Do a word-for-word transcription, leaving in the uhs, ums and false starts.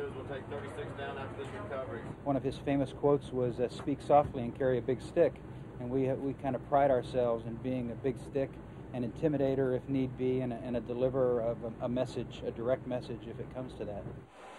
says we'll take thirty-six down after this recovery. One of his famous quotes was, uh, speak softly and carry a big stick. And we, we kind of pride ourselves in being a big stick, an intimidator if need be, and a, and a deliverer of a, a message, a direct message if it comes to that.